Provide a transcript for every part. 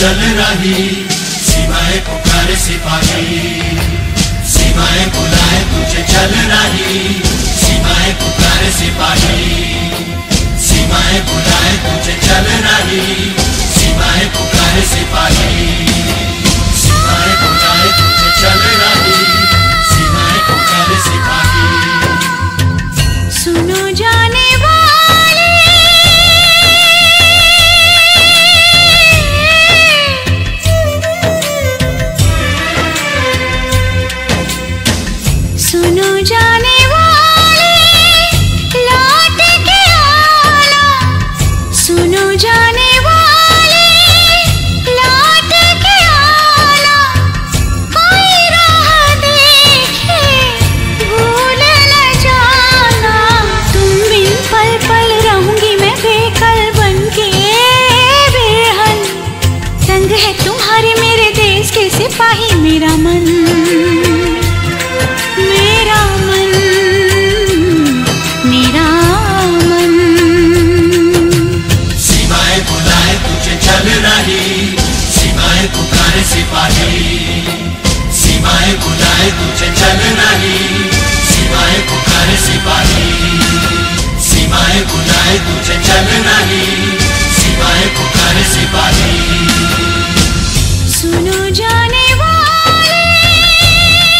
चल रही, सीमाएं पुकारे सिपाही, सीमाएं बुलाए तुझे चल रही, सीमाएं पुकारे सिपाही, सीमाएं बुलाए तुझे चल रही, सीमाएं पुकारे सिपाही, सीमाएं बुलाए तुझे चल रही, सीमाएं पुकारे सिपाही। सुनो जाने सुनो जाने वाले लौट के आना, सुनो जाने वाले लौट के आना, कोई राह देखे भूल न जाना। तुम बिन पल पल रहूंगी मैं बेकल बनके बेहन, संग है तुम्हारे मेरे देश के सिपाही मेरा मन, मेरा मन, मेरा मन। सीमाएं बुलाए तुझे चल रही, सीमाएं पुकारे सिपाही, सीमाएं बुलाए तुझे चल रही, सीमाएं पुकारे सिपाही, सीमाएं बुलाए तुझे चल रही, सीमाएं पुकारे सिपाही। सुनो जाने वाले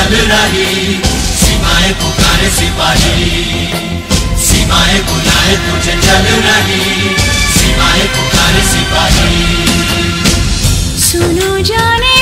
चल रही, सीमाएं पुकारे सिपाही, सीमाएं बुलाए तुझे चल रही, सीमाएं पुकारे सिपाही। सुनो जाने